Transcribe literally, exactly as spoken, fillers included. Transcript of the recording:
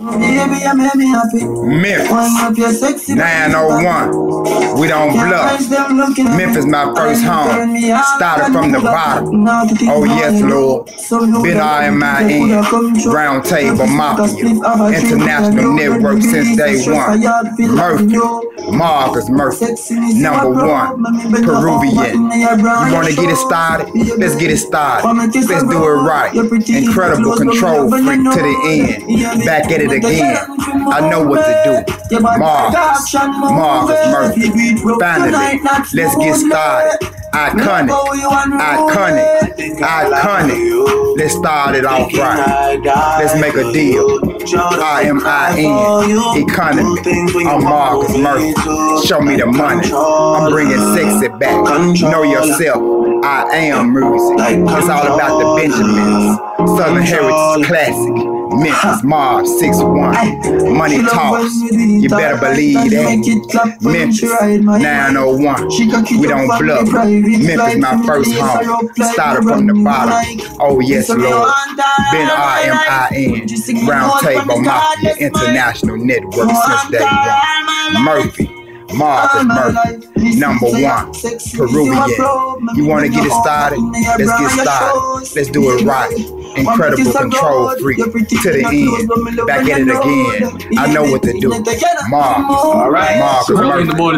Memphis, nine oh one, we don't bluff. Memphis my first home, started from the bottom. Oh yes, Lord, been I M I N, Round Table Mafia, International Network since day one. Murphy, Marcus Murphy, number one, Peruvian. You wanna get it started? Let's get it started. Let's do it right. Incredible control freak to the end. Back at it again. I know what to do. Marcus, Marcus Murphy. Finally, let's get started. Iconic, iconic, iconic. Let's start it off right. Let's make a deal. I M I N, economy. I'm Marcus Murphy. Show me the money. I'm bringing sexy back. Know yourself. I am music. It's all about the Benjamins. Southern Heritage Classic. Memphis Mob six one. Money talks. You better believe that. Memphis nine oh one. We don't bluff. Memphis my first home. Started from the bottom. Oh yes, Lord. Been R M I N. Round Table Mafia International Network since day one. Murphy, Marcus Murphy, number one, Peruvian. You want to get it started? Let's get started. Let's do it right. Incredible control freak to the end. Back at it again. I know what to do. Marcus, Marcus Murphy.